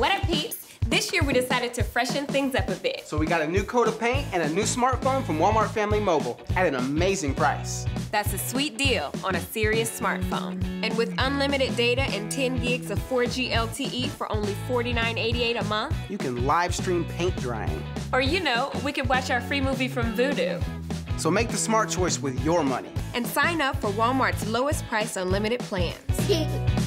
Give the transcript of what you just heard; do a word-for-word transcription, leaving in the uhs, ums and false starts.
What up, peeps? This year we decided to freshen things up a bit. So we got a new coat of paint and a new smartphone from Walmart Family Mobile at an amazing price. That's a sweet deal on a serious smartphone. And with unlimited data and ten gigs of four G L T E for only forty-nine eighty-eight a month. You can live stream paint drying. Or you know, we could watch our free movie from Vudu. So make the smart choice with your money. And sign up for Walmart's lowest price unlimited plans.